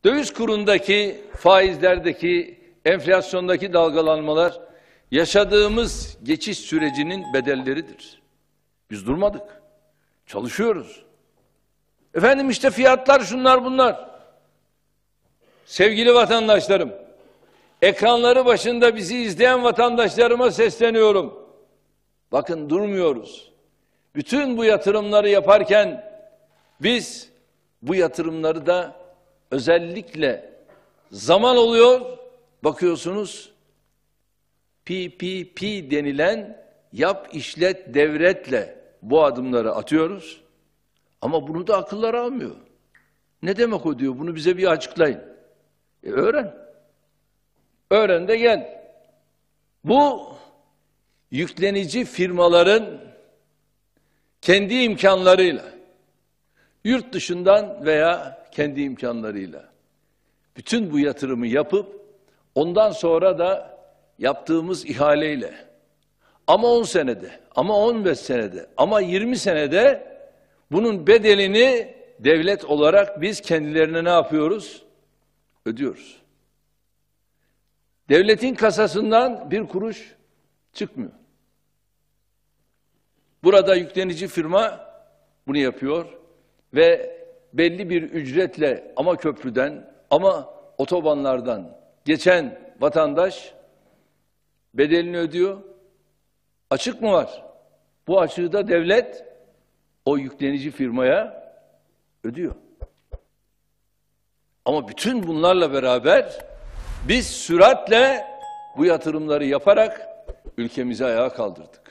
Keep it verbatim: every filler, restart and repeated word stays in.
Döviz kurundaki, faizlerdeki, enflasyondaki dalgalanmalar yaşadığımız geçiş sürecinin bedelleridir. Biz durmadık. Çalışıyoruz. Efendim işte fiyatlar şunlar bunlar. Sevgili vatandaşlarım, ekranları başında bizi izleyen vatandaşlarıma sesleniyorum. Bakın durmuyoruz. Bütün bu yatırımları yaparken biz bu yatırımları da özellikle zaman oluyor, bakıyorsunuz P P P denilen yap işlet devretle bu adımları atıyoruz. Ama bunu da akıllar almıyor. Ne demek o diyor? Bunu bize bir açıklayın. E öğren. Öğren de gel. Bu yüklenici firmaların kendi imkanlarıyla, yurt dışından veya kendi imkanlarıyla bütün bu yatırımı yapıp ondan sonra da yaptığımız ihaleyle ama on senede, ama on beş senede, ama yirmi senede bunun bedelini devlet olarak biz kendilerine ne yapıyoruz? Ödüyoruz. Devletin kasasından bir kuruş çıkmıyor. Burada yüklenici firma bunu yapıyor ve belli bir ücretle ama köprüden ama otobanlardan geçen vatandaş bedelini ödüyor. Açık mı var? Bu açığı da devlet o yüklenici firmaya ödüyor. Ama bütün bunlarla beraber biz süratle bu yatırımları yaparak ülkemizi ayağa kaldırdık.